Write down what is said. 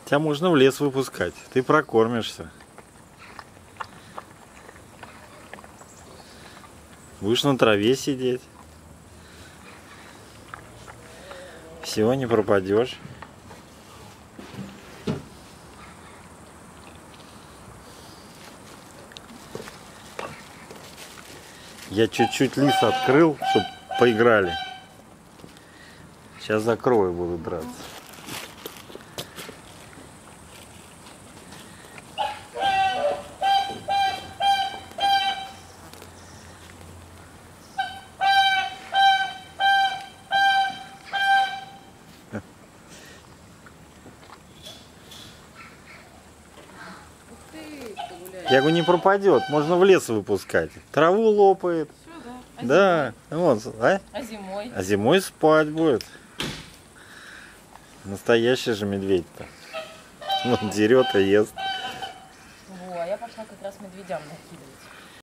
Тебя можно в лес выпускать, ты прокормишься. Будешь на траве сидеть. Всего не пропадешь. Я чуть-чуть лис открыл, чтобы поиграли. Сейчас закрою, буду драться. Я говорю, не пропадет, можно в лес выпускать. Траву лопает. Все, да. Да, вот, а? А зимой? А зимой спать будет. Настоящий же медведь-то. Он дерет и ест. Во, а я пошла как раз медведям накидывать.